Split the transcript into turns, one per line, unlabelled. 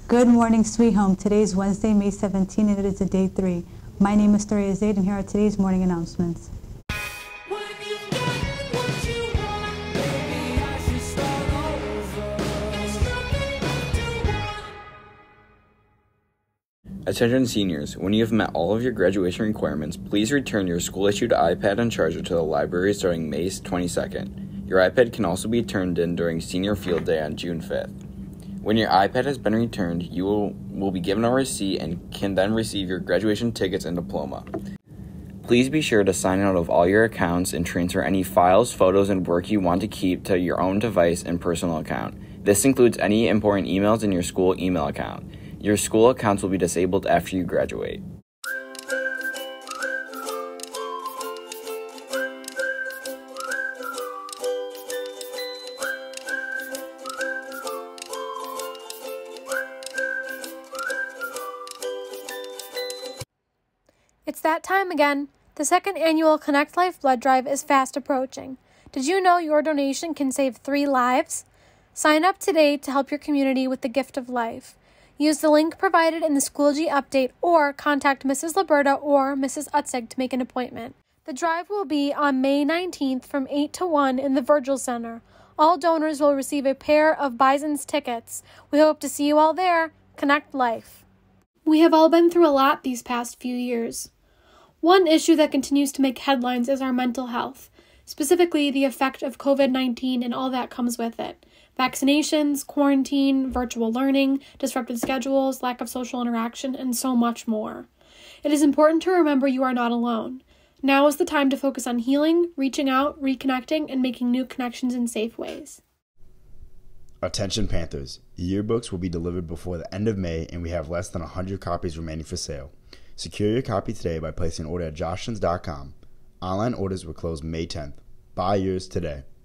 Good morning, Sweet Home. Today is Wednesday, May 17, and it is day 3. My name is Thuriea Zaid, and here are today's morning announcements.
Attention seniors, when you have met all of your graduation requirements, please return your school-issued iPad and charger to the library starting May 22nd. Your iPad can also be turned in during Senior Field Day on June 5th. When your iPad has been returned, you will be given a receipt and can then receive your graduation tickets and diploma. Please be sure to sign out of all your accounts and transfer any files, photos, and work you want to keep to your own device and personal account. This includes any important emails in your school email account. Your school accounts will be disabled after you graduate.
It's that time again. The second annual Connect Life blood drive is fast approaching. Did you know your donation can save 3 lives? Sign up today to help your community with the gift of life. Use the link provided in the Schoology update or contact Mrs. Liberta or Mrs. Utzig to make an appointment. The drive will be on May 19th from 8 to 1 in the Virgil Center. All donors will receive a pair of Bison's tickets. We hope to see you all there. Connect Life. We have all been through a lot these past few years. One issue that continues to make headlines is our mental health, specifically the effect of COVID-19 and all that comes with it. Vaccinations, quarantine, virtual learning, disrupted schedules, lack of social interaction, and so much more. It is important to remember you are not alone. Now is the time to focus on healing, reaching out, reconnecting, and making new connections in safe ways.
Attention Panthers, yearbooks will be delivered before the end of May and we have less than 100 copies remaining for sale. Secure your copy today by placing an order at jostens.com. Online orders will close May 10th. Buy yours today.